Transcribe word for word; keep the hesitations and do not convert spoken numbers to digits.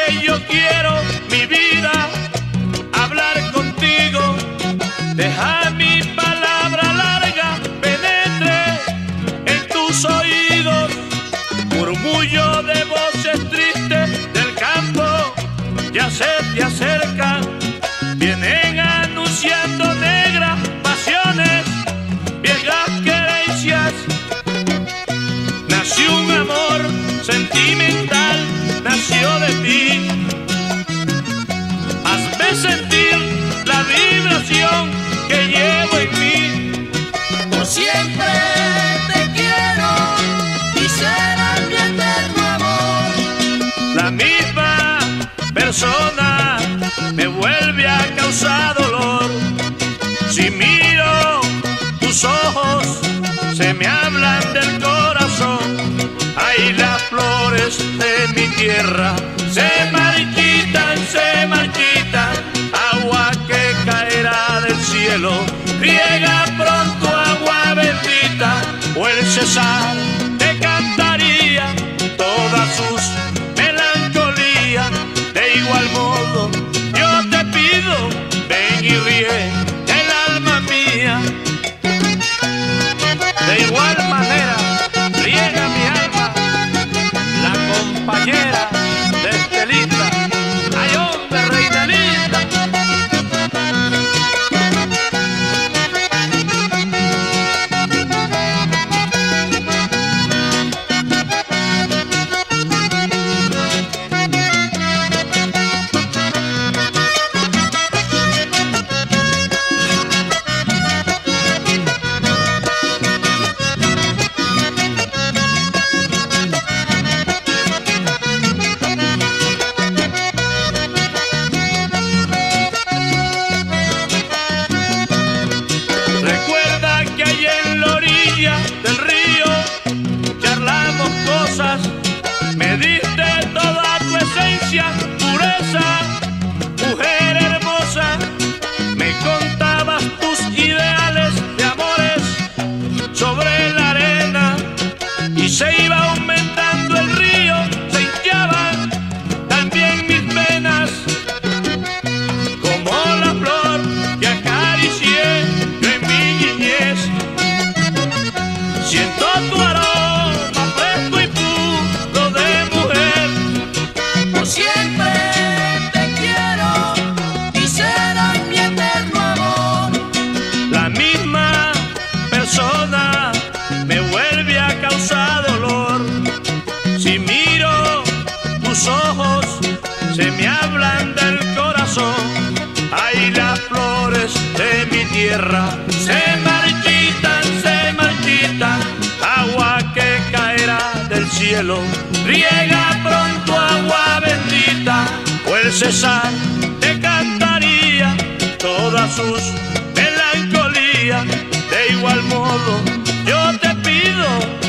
que yo quiero, mi vida, hablar contigo. Deja mi palabra larga penetre en tus oídos. Murmullo de voces tristes del campo ya se te acercan. Vienen anunciando negras pasiones, viejas querencias. Nació un amor sentimental, nació de ti. Hazme sentir la vibración que llevo en mí. Por siempre te quiero y serás mi eterno amor. La misma persona me vuelve a causar dolor. Si miro tus ojos, se me hablan del corazón. Ay, las flores de mi tierra se marchitan, se marchitan. Agua que caerá del cielo, riega pronto agua bendita. O el César te cantaría todas sus melancolías. De igual modo yo te pido, ven y ríe el alma mía. De igual manera riega mi alma la compañera de Estelita. Ay, hombre, reina linda. Recuerda que allá en la orilla del río charlamos cosas. Me diste toda tu esencia, pureza, mujer hermosa. Me contabas tus ideales de amores sobre la arena. Y se iba aumentando el río, se hinchaban también mis venas. Como la flor que acaricié yo en mi niñez. Siento tu aroma fresco y puro de mujer. Por siempre te quiero y serás mi eterno amor. La misma persona me vuelve a causar dolor. Si miro tus ojos, se me hablan del corazón. Ay, las flores de mi tierra se marchitan, se marchitan. Agua que caerá del cielo, riega pronto agua bendita. O el César te cantaría todas sus melancolías. De igual modo yo te pido,